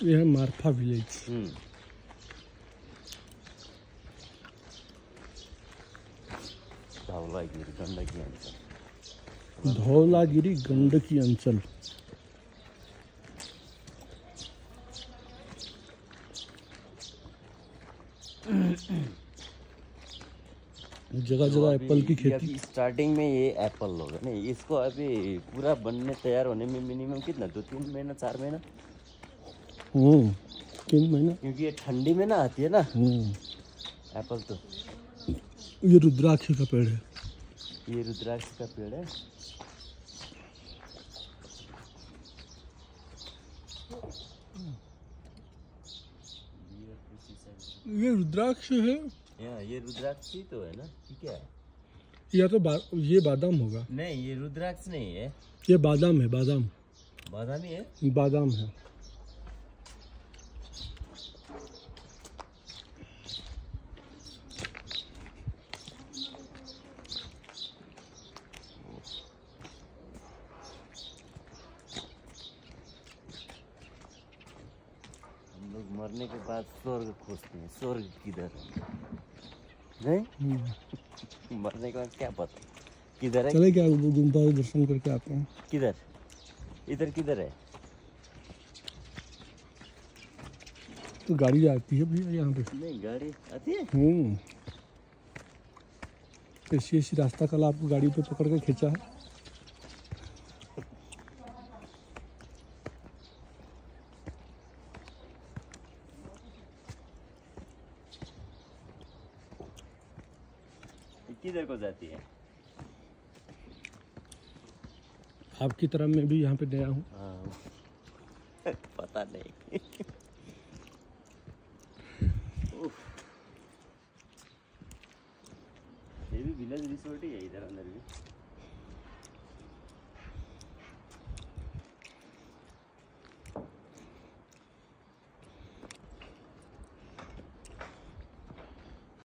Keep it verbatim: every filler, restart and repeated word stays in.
ये है मारफा विलेज। हम्म धौलागिरी गंडकी अंचल। धौलागिरी गंडकी अंचल। जगह जगह एप्पल की खेती। स्टार्टिंग में ये एप्पल होगा नहीं, इसको अभी पूरा बनने तैयार होने में मिनिमम कितना, दो तीन महीना चार महीना। हम्म तीन महीना, क्योंकि ये ठंडी में ना आती है ना एप्पल। तो ये रुद्राक्ष का पेड़ है। ये रुद्राक्ष का पेड़ है। ये रुद्राक्ष है या ये रुद्राक्ष ही तो है ना, क्या है? या तो बा, ये बादाम होगा। नहीं ये रुद्राक्ष नहीं है, ये बादाम है। बादाम बादाम ही है। बादाम है। हम लोग मरने के बाद स्वर्ग खोजते हैं, स्वर्ग किधर है? नहीं मरने के बाद क्या पता किधर है। चले क्या गुम्बा दर्शन करके आते हैं। किधर? इधर किधर है? तो गाड़ी जाती है भैया यहाँ पे। नहीं गाड़ी आती है। हम्म ऐसी ऐसी रास्ता कल आपको गाड़ी पे पकड़ के खींचा है। किधर को जाती है? आपकी तरह मैं भी यहाँ पे गया हूँ। पता नहीं। ये भी विलेज रिसोर्ट ही है इधर अंदर भी।